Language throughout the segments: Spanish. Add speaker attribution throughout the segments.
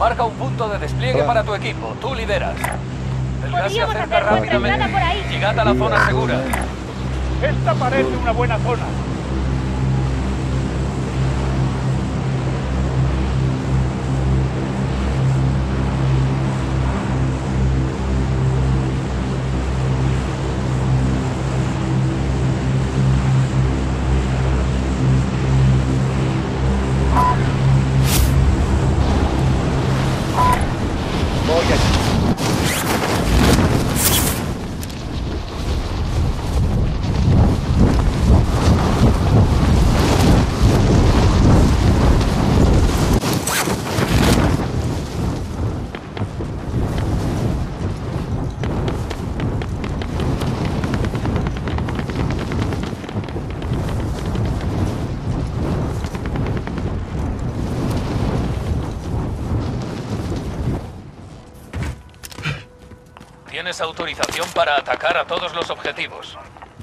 Speaker 1: Marca un punto de despliegue para tu equipo. Tú lideras. El gas se
Speaker 2: Podríamos
Speaker 1: acerca
Speaker 2: hacer nuestra entrada
Speaker 1: rápidamente.
Speaker 2: por ahí.
Speaker 1: Llegad a la zona segura.
Speaker 3: Esta parece una buena zona. Voy allí.
Speaker 1: Tienes autorización para atacar a todos los objetivos.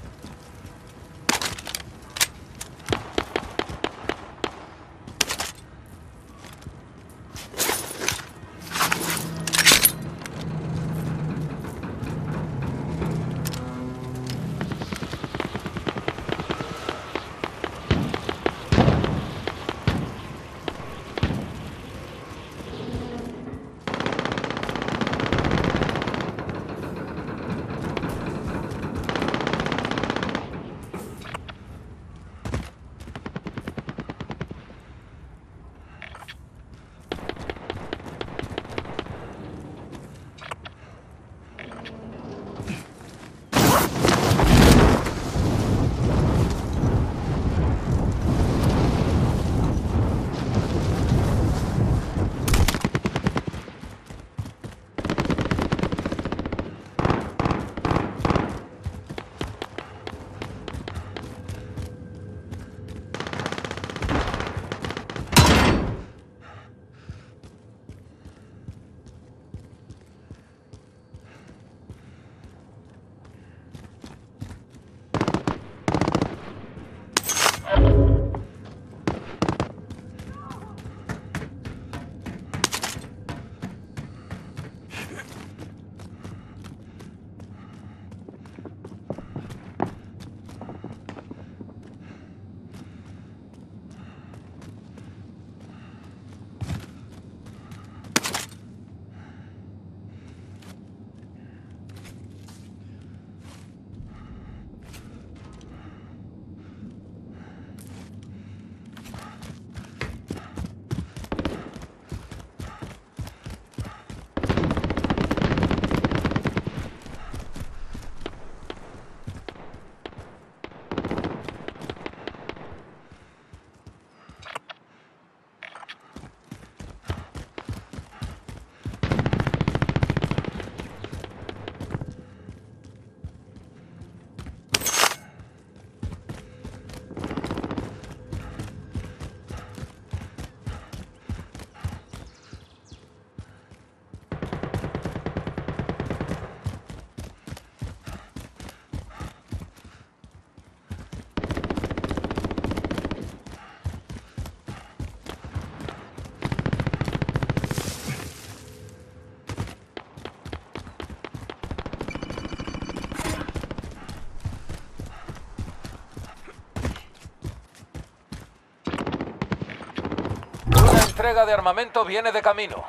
Speaker 1: Una entrega de armamento viene de camino.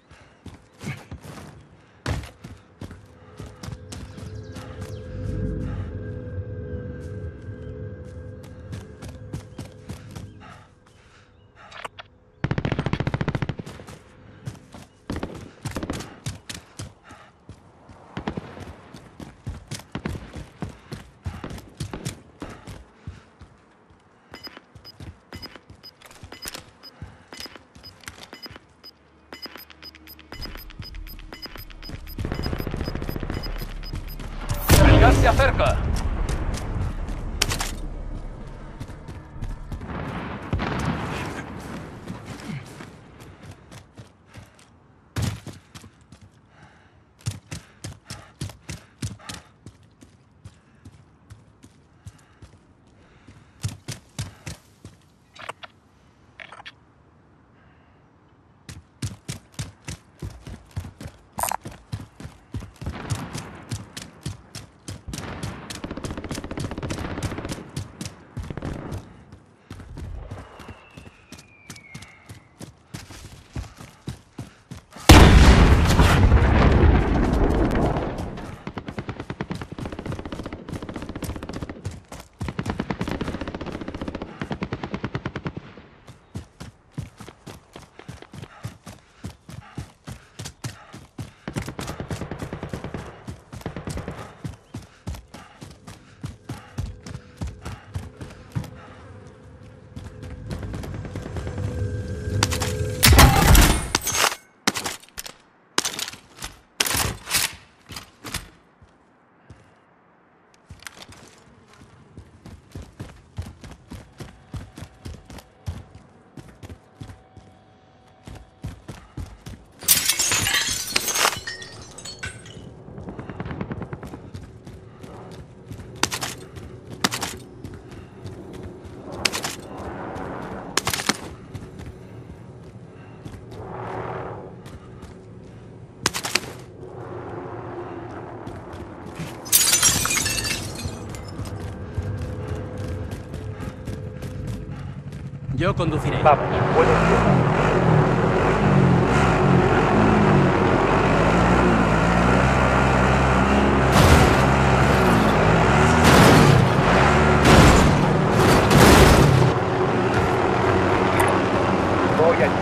Speaker 1: El gas se acerca.
Speaker 2: Yo conduciré.
Speaker 3: Vamos, buenos días. Voy allí.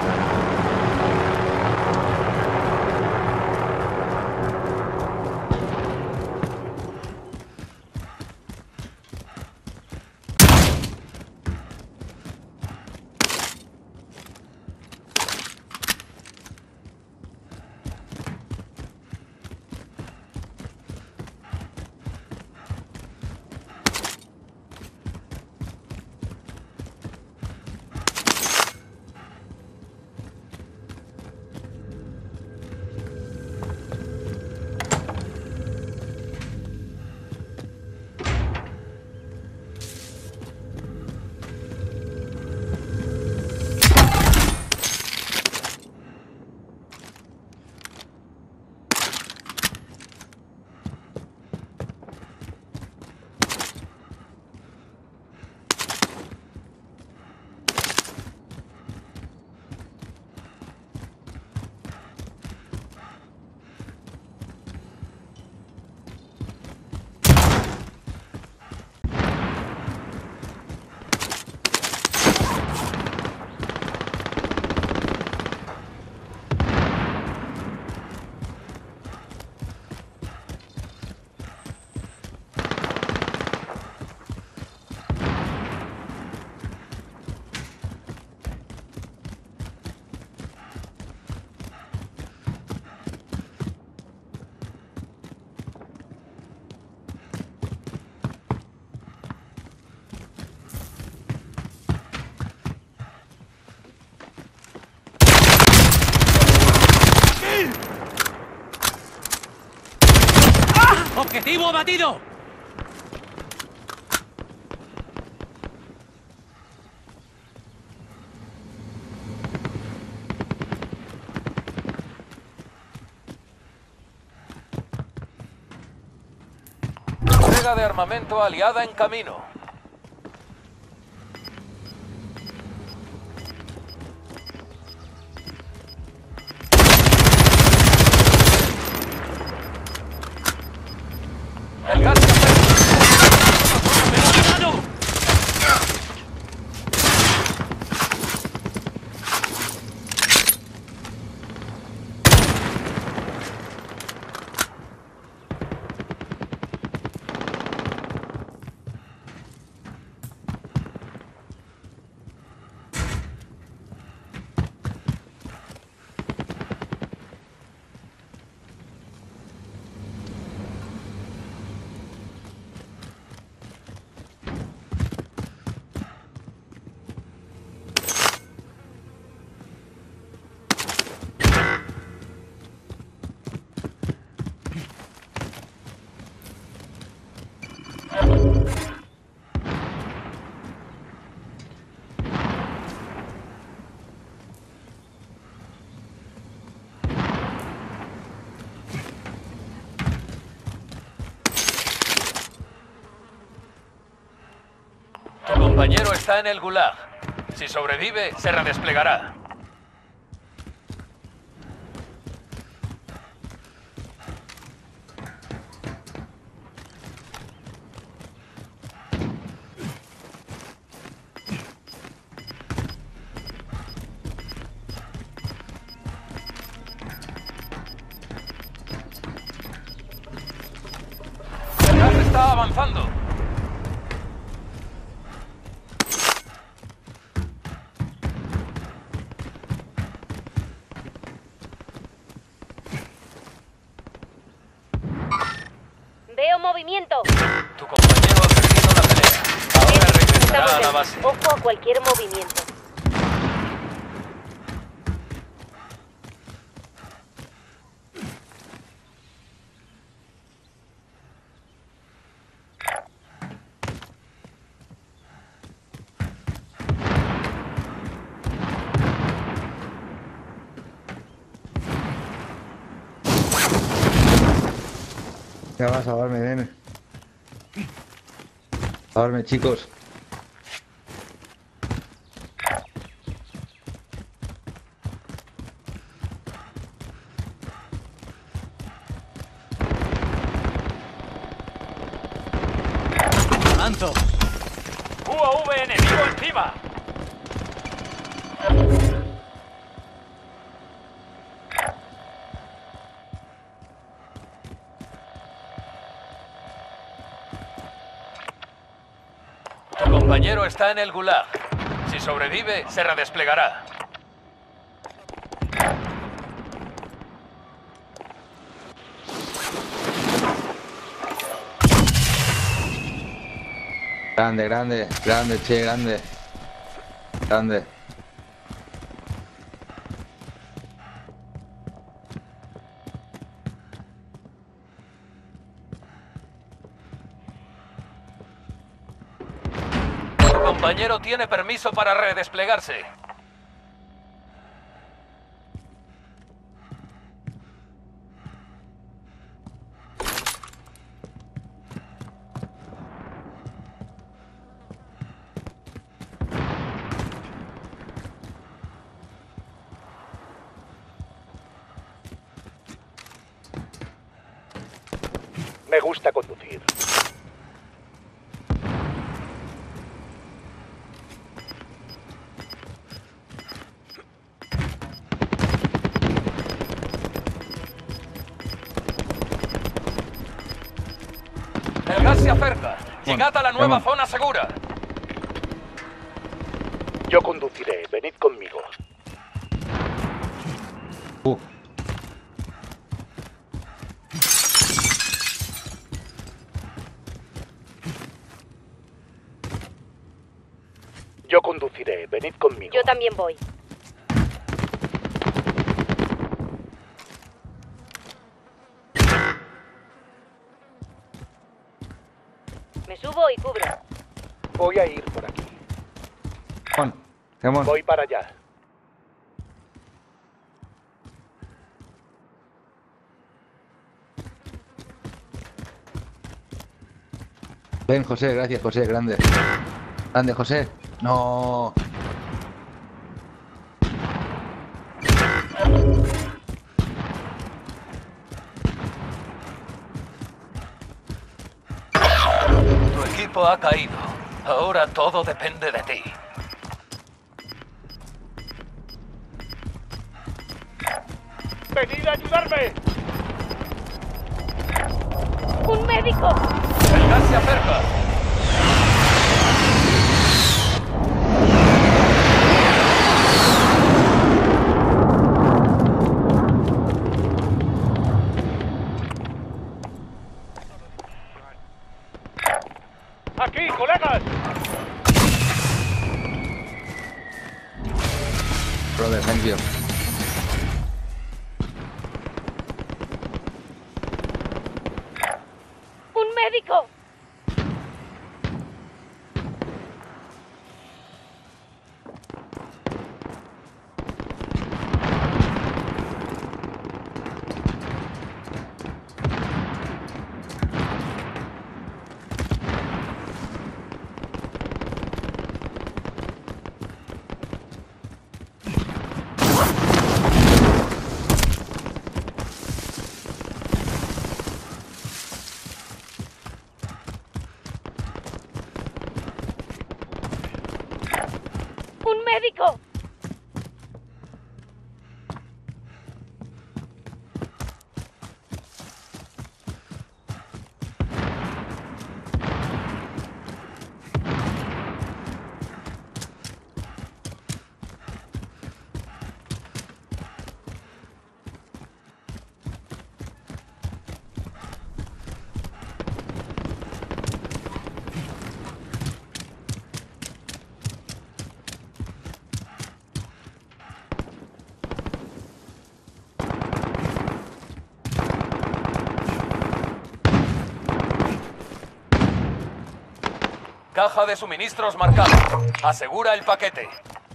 Speaker 2: ¡Objetivo abatido!
Speaker 1: Entrega de armamento aliada en camino. El gas Tu compañero está en el Gulag. Si sobrevive, se redesplegará. El gas está avanzando.
Speaker 4: Veo movimiento.
Speaker 1: Tu compañero ha perdido la pelea. Ahora regresará a la
Speaker 4: Estamos
Speaker 1: base.
Speaker 4: en ojo a cualquier movimiento.
Speaker 5: Ya vas a darme, nene. A darme, chicos.
Speaker 1: UAV enemigo encima. Tu compañero está en el gulag. Si sobrevive, se redesplegará.
Speaker 5: Grande, grande, grande, che, grande. Grande.
Speaker 1: Tu compañero tiene permiso para redesplegarse.
Speaker 3: Me gusta conducir.
Speaker 1: El gas se acerca. Llegad a la nueva
Speaker 5: vamos.
Speaker 1: zona segura.
Speaker 3: Yo conduciré. Venid conmigo.
Speaker 5: Uh,
Speaker 3: Yo conduciré. Venid conmigo.
Speaker 4: Yo también voy. Me subo y cubro.
Speaker 3: Voy a ir por aquí.
Speaker 5: Juan, Simón.
Speaker 3: Voy para allá.
Speaker 5: Ven, José, gracias, José, grande. Grande, José. No.
Speaker 1: Tu equipo ha caído. Ahora todo depende de ti.
Speaker 3: ¡Venid a ayudarme!
Speaker 4: ¡Un médico!
Speaker 1: El gas se acerca.
Speaker 3: ¡Aquí, colegas!
Speaker 5: Brother, thank you.
Speaker 4: ¡Un médico! ¡Un médico!
Speaker 1: Caja de suministros marcada. Asegura el paquete.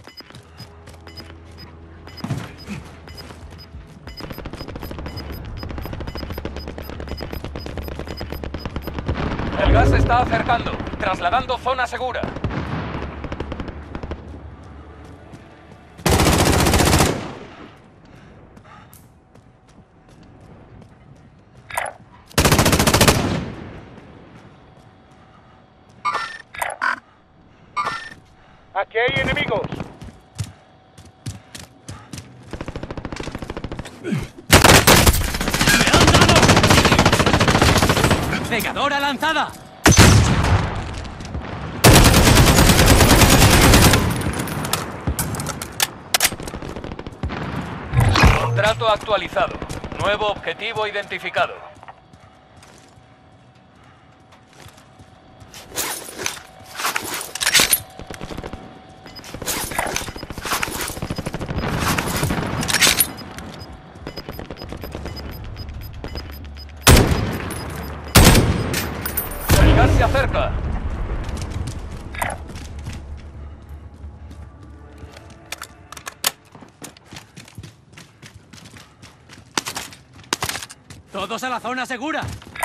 Speaker 1: El gas se está acercando. Trasladando zona segura.
Speaker 3: Aquí hay enemigos.
Speaker 2: ¡Cegadora lanzada!
Speaker 1: Contrato actualizado. Nuevo objetivo identificado. El gas se acerca.
Speaker 2: ¡Todos a la zona segura!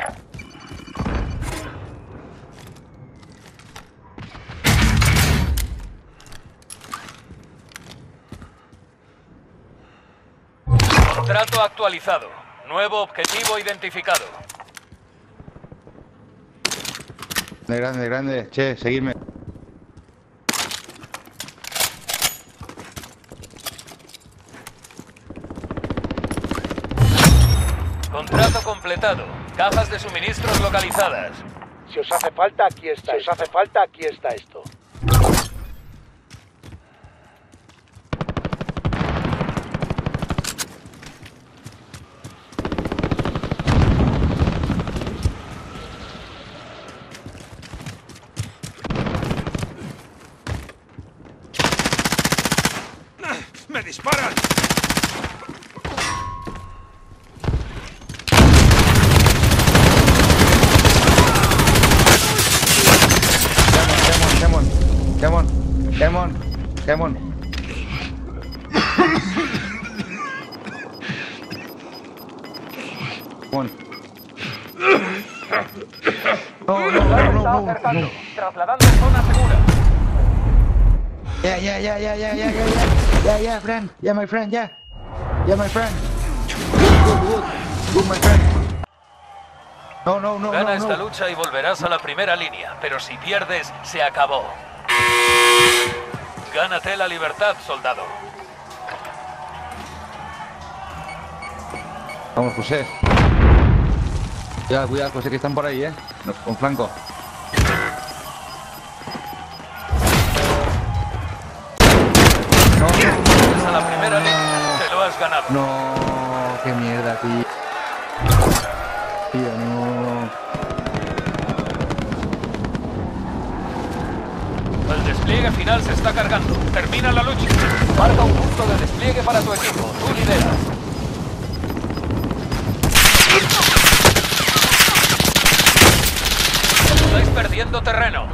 Speaker 1: Contrato actualizado. Nuevo objetivo identificado.
Speaker 5: Grande, grande. Che, seguidme.
Speaker 1: Contrato completado. Cajas de suministros localizadas.
Speaker 3: Si os hace falta, aquí está. Si os hace falta, aquí está esto.
Speaker 6: ¡Me disparan!
Speaker 5: Come on. No.
Speaker 1: Trasladando zona segura.
Speaker 5: Yeah, friend. Yeah, my friend, yeah. Yeah, my friend. Good, my friend. No.
Speaker 1: Gana esta lucha y volverás a la primera línea, pero si pierdes, se acabó. Gánate la libertad, soldado.
Speaker 5: Vamos, José. Cuidado, José, que están por ahí, con flanco.
Speaker 1: Vuelves a la primera línea. Te lo has ganado.
Speaker 5: No, qué mierda, tío. Tío, no.
Speaker 1: El despliegue final se está cargando. Termina la lucha. Marca un punto de despliegue para tu equipo. Tú lideras. Estáis perdiendo terreno.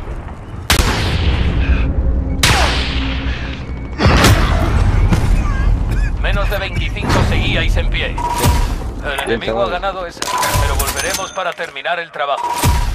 Speaker 1: Menos de 25 seguíais en pie. El enemigo ha ganado esa, pero volveremos para terminar el trabajo.